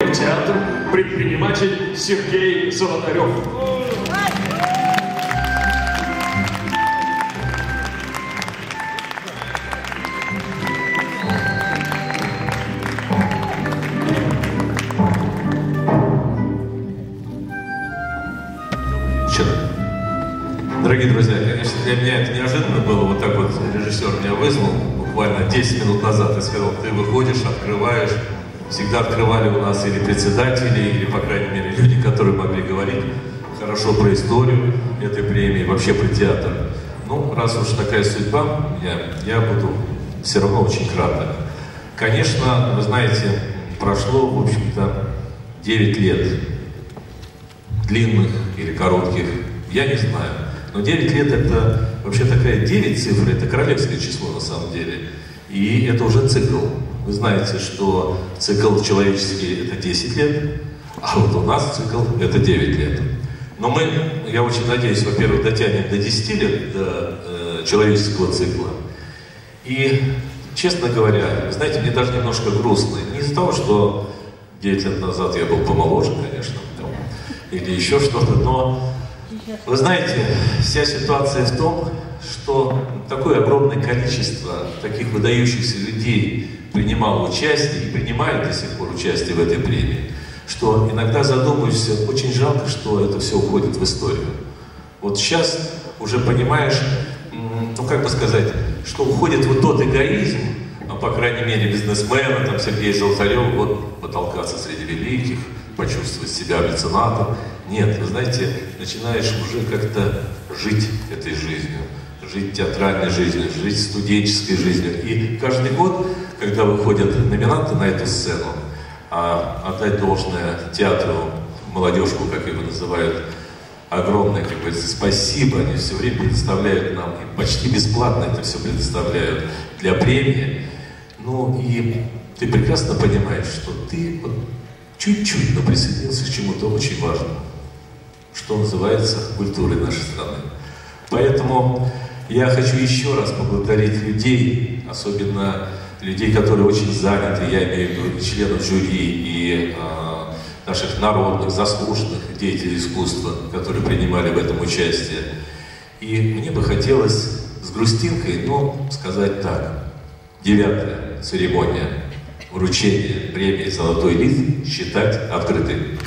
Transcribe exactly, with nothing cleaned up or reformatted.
Герой театра, предприниматель Сергей Золотарев. Дорогие друзья, конечно, для меня это неожиданно было. Вот так вот режиссер меня вызвал буквально десять минут назад и сказал: ты выходишь, открываешь. Всегда открывали у нас или председатели, или, по крайней мере, люди, которые могли говорить хорошо про историю этой премии, вообще про театр. Ну, раз уж такая судьба у меня, я буду все равно очень краток. Конечно, вы знаете, прошло, в общем-то, девять лет. Длинных или коротких, я не знаю. Но девять лет это вообще такая девять цифр, это королевское число на самом деле. И это уже цикл. Вы знаете, что цикл человеческий это десять лет, а вот у нас цикл это девять лет. Но мы, я очень надеюсь, во-первых, дотянем до десяти лет, до э, человеческого цикла. И, честно говоря, вы знаете, мне даже немножко грустно. Не из-за того, что девять лет назад я был помоложе, конечно, там, или еще что-то, но вы знаете, вся ситуация в том, что такое огромное количество таких выдающихся людей принимало участие и принимает до сих пор участие в этой премии, что иногда задумываешься, очень жалко, что это все уходит в историю. Вот сейчас уже понимаешь, ну как бы сказать, что уходит вот тот эгоизм, ну, по крайней мере, бизнесмена, там, Сергей Золотарев, вот, потолкаться среди великих, почувствовать себя меценатом. Нет, вы знаете, начинаешь уже как-то жить этой жизнью, жить театральной жизнью, жить студенческой жизнью. И каждый год, когда выходят номинанты на эту сцену, а отдать должное театру, молодежку, как его называют, огромное, как бы, спасибо, они все время предоставляют нам, и почти бесплатно это все предоставляют для премии. Ну и ты прекрасно понимаешь, что ты вот чуть-чуть, но присоединился к чему-то очень важному, что называется культурой нашей страны. Поэтому я хочу еще раз поблагодарить людей, особенно людей, которые очень заняты, я имею в виду членов жюри и э, наших народных, заслуженных деятелей искусства, которые принимали в этом участие. И мне бы хотелось с грустинкой, но сказать так: девятая церемония вручения премии «Золотой лист» считать открытой.